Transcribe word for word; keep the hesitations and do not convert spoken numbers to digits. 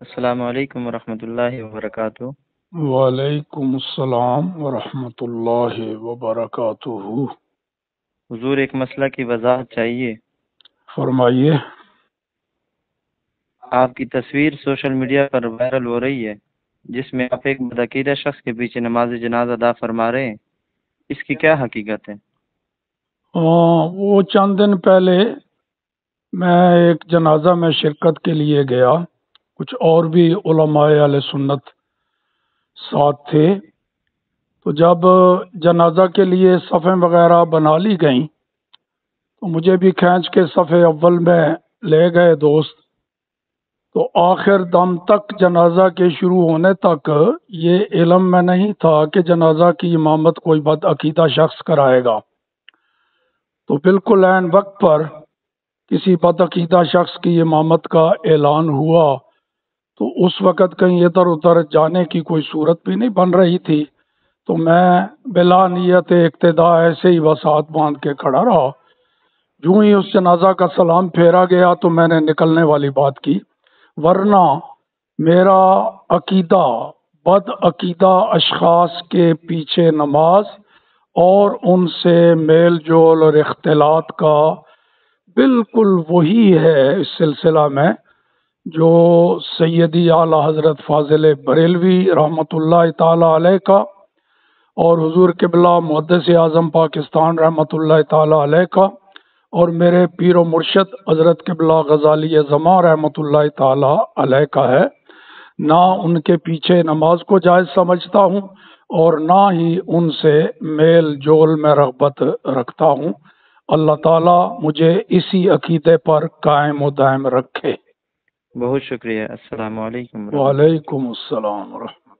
السلام علیکم ورحمۃ اللہ وبرکاتہ۔ وعلیکم السلام ورحمۃ اللہ وبرکاتہ۔ حضور، ایک مسئلہ کی وضاحت چاہیے۔ فرمائیے۔ آپ کی تصویر سوشل میڈیا پر وائرل ہو رہی ہے جس میں آپ ایک بدعقیدہ شخص کے پیچھے نماز جنازہ ادا فرما رہے ہیں، اس کی کیا حقیقت ہے؟ ہاں، وہ چند دن پہلے میں ایک جنازہ میں شرکت کے لیے گیا، کچھ اور بھی علماء اہل سنت ساتھ تھے، تو جب جنازہ کے لیے صفیں وغیرہ بنا لی گئیں تو مجھے بھی کھینچ کے صفِ اول میں لے گئے دوست۔ تو آخر دم تک جنازہ کے شروع ہونے تک یہ علم میں نہیں تھا کہ جنازہ کی امامت کوئی بدعقیدہ شخص کرائے گا۔ تو بالکل عین وقت پر کسی بدعقیدہ شخص کی امامت کا اعلان ہوا، تو اس وقت کہیں ادھر ادھر جانے کی کوئی صورت بھی نہیں بن رہی تھی، تو میں بلا نیت اقتداء ایسے ہی وسعت باندھ کے کھڑا رہا۔ جو ہی اس جنازہ کا سلام پھیرا گیا تو میں نے نکلنے والی بات کی، ورنہ میرا عقیدہ بد عقیدہ اشخاص کے پیچھے نماز اور ان سے میل جول اور اختلاط کا بالکل وہی ہے اس سلسلہ میں جو سیدی اعلی حضرت فاضل بریلوی رحمۃ اللہ تعالی علیہ کا اور حضور قبلہ محدث اعظم پاکستان رحمۃ اللہ تعالی علیہ کا اور میرے پیر و مرشد حضرت قبلہ غزالی زماں رحمۃ اللہ تعالی علیہ کا ہے۔ نہ ان کے پیچھے نماز کو جائز سمجھتا ہوں اور نہ ہی ان سے میل جول میں رغبت رکھتا ہوں۔ اللہ تعالیٰ مجھے اسی عقیدے پر قائم و دائم رکھے۔ بہت شکریہ۔ السلام علیکم ورحمۃ اللہ۔ وعلیکم السلام ورحمۃ اللہ۔